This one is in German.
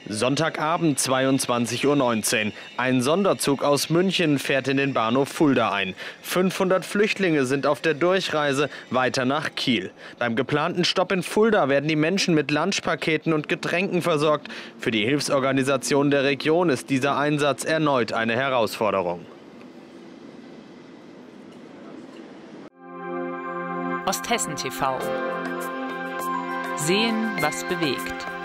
Sonntagabend 22:19 Uhr. Ein Sonderzug aus München fährt in den Bahnhof Fulda ein. 500 Flüchtlinge sind auf der Durchreise weiter nach Kiel. Beim geplanten Stopp in Fulda werden die Menschen mit Lunchpaketen und Getränken versorgt. Für die Hilfsorganisationen der Region ist dieser Einsatz erneut eine Herausforderung. Osthessen TV. Sehen, was bewegt.